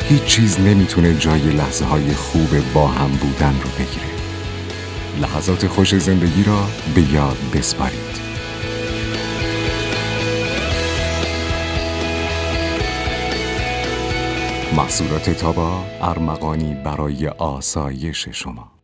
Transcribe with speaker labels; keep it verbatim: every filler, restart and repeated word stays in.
Speaker 1: هیچ چیز نمیتونه جای لحظه های خوب با هم بودن رو بگیره. لحظات خوش زندگی را به یاد بسپارید. محصولات تابا، ارمغانی برای آسایش شما.